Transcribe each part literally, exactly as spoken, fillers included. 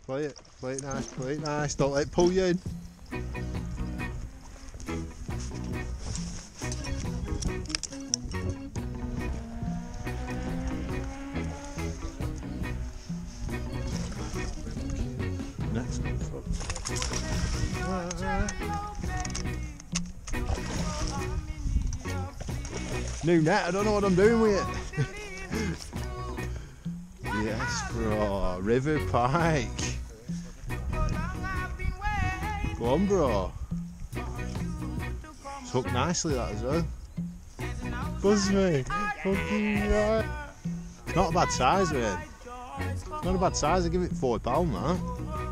Play it, play it nice, play it nice, don't let it pull you in. Next one. New net, I don't know what I'm doing with it. Yes, bro, River Pike. Go on, bro. It's hooked nicely, that as well. Buzz me. Fucking right. It's not a bad size, mate. It's not a bad size, I give it four pound, that.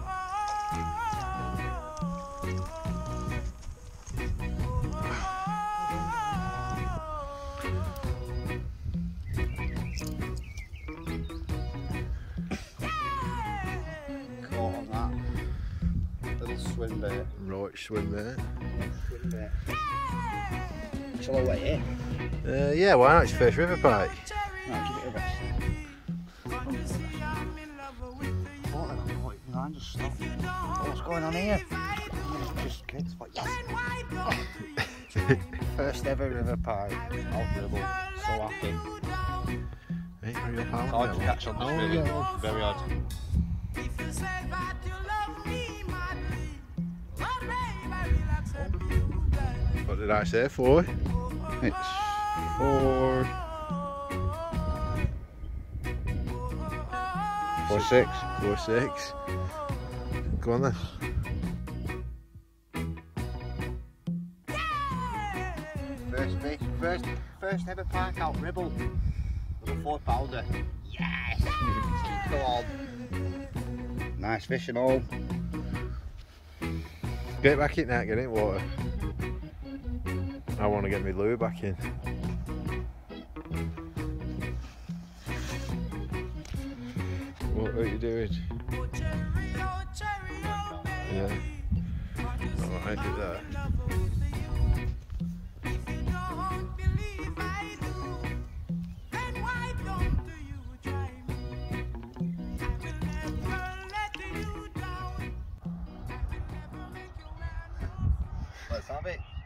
Caught on that little swim bait. Roach swim bait. Swim bait. Shall I weigh it? Uh, yeah, why not? It's first River Pike. No, give it a rest. Oh, I thought just stopped. What's going on here? Just kids, but yes. First ever River Pike. Out Ribble. So happy. Ain't real pound. Hard to catch on this Oh, really. yeah. Very hard. What did I say, four? It's four. Four six. Four six. Go on then. First fish, first, first ever Pike out Ribble. With a four pounder. Yes! Go on. Nice fish and all. Get back in there, get in water. I want to get my lure back in. What are you doing? Yeah. Alright, do that. Let's have it.